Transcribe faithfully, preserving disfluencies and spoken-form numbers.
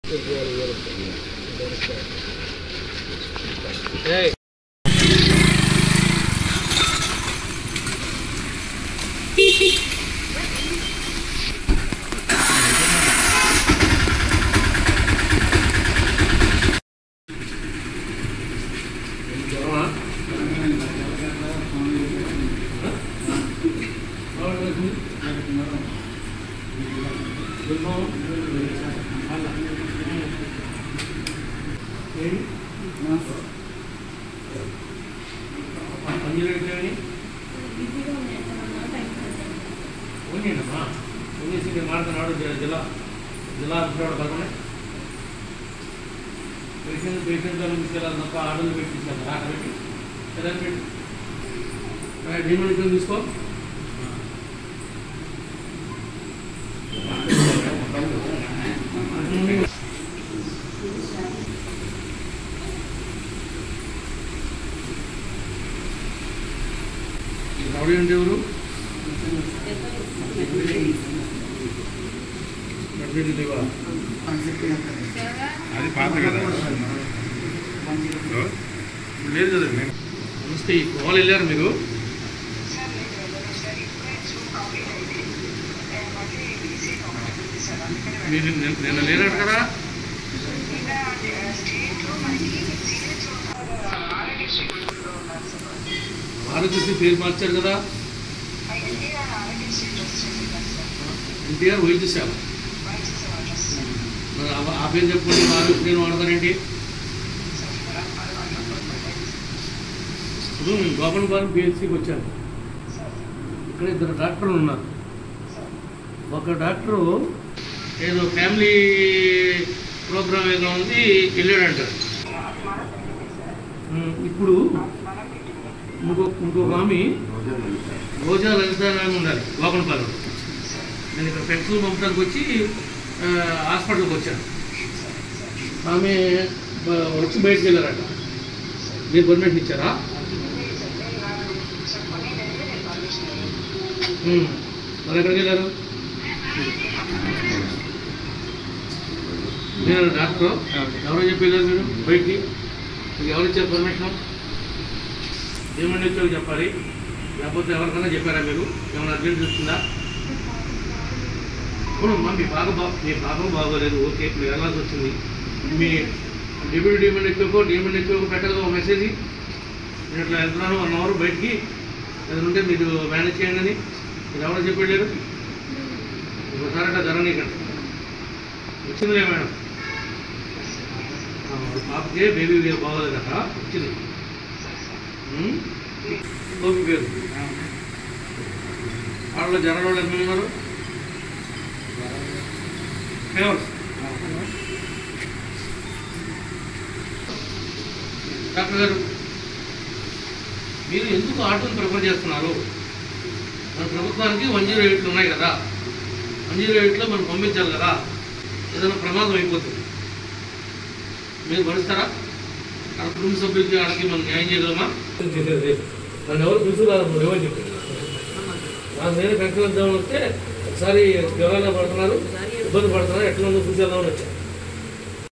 Hey. జిల్లా జిల్లా పదకొండు పేషెంట్ పేషెంట్ తీసుకెళ్ళాలి తప్ప ఆర్డర్లు పెట్టి తీసుకెళ్ళాలి ఆట పెట్టి ఎలా పెట్టి డిమాండ్ తీసుకో రౌడీ అంటే ఎవరు అది పాత కదా లేదు కదా నమస్తే కాల్ వెళ్ళారు మీరు మీరు నిన్న లేనాడు కదా ఆరోగ్యశ్రీ పేరు మార్చారు కదా ఎన్టీఆర్ వైద్యశాల ఆ పేరు చెప్పుకుంటే ఆరోగ్యం వాడతారేంటి ఇప్పుడు నేను గోపన్పాలెం పిహెచ్సికి వచ్చాను ఇక్కడ ఇద్దరు డాక్టర్లు ఉన్నారు ఒక డాక్టరు ఏదో ఫ్యామిలీ ప్రోగ్రామ్ ఏదో ఉంది వెళ్ళాడంటారు ఇప్పుడు ఇంకో ఇంకొక ఆమె రోజా లలితారాయణ ఉండాలి గోపన్పాలెం నేను ఇక్కడ పెన్సిల్ పంపడానికి వచ్చి హాస్పిటల్కి వచ్చాను ఆమె వచ్చి బయటకు వెళ్ళారట మీరు పర్మిషన్ ఇచ్చారా మరి ఎక్కడికి వెళ్ళారు మీరు డాక్టర్ ఎవరో చెప్పి వెళ్ళారు మీరు బయటికి మీకు ఎవరు ఇచ్చారు పర్మిషన్ ఏమన్నా ఇచ్చారో చెప్పాలి లేకపోతే ఎవరికైనా చెప్పారా మీరు ఏమైనా అర్జెంట్ చూస్తుందా అవును మా మీ బాగా బా మీ బాగా బాగోలేదు ఓకే మీరు వెళ్ళాల్సి వచ్చింది మీ డిప్యూటీ డిమాండ్ ఎక్కువ డిమాండ్ ఎక్కువ పెట్టగా ఒక మెసేజ్ నేను ఇట్లా వెళ్తున్నాను వన్ అవర్ బయటికి ఏదైనా ఉంటే మీరు మేనేజ్ చేయండి అని మీరు ఎవరో చెప్పలేరు ఒకసారి అట్లా జరగనీకండి వచ్చిందిలే మేడం పాపకే బేబీ బాగోలేదు కదా వచ్చింది ఓపీ పేరు వాళ్ళలో జరగడం వాళ్ళు ఎంత ఉన్నారు డాక్టర్ గారు మీరు ఎందుకు ఆటోని ప్రిఫర్ చేస్తున్నారు మన ప్రభుత్వానికి వన్ జీరో ఎయిట్లు ఉన్నాయి కదా వన్ జీరో ఎయిట్లో మనం పంపించాలి కదా ఏదైనా ప్రమాదం అయిపోతుంది మీరు భరిస్తారా ఆ కుటుంబ సభ్యులకి ఆడకి మనం న్యాయం చేయగలమా నన్ను ఎవరు పిలుచుకున్నారు ఏమని చెప్పారు నాకు నేను పెన్షన్ వద్దామని వస్తే ఒకసారి జ్వరాలు పడుతున్నారు ఇబ్బంది పడుతున్నారు ఎట్లా ఉందో చూసేద్దామని వచ్చాను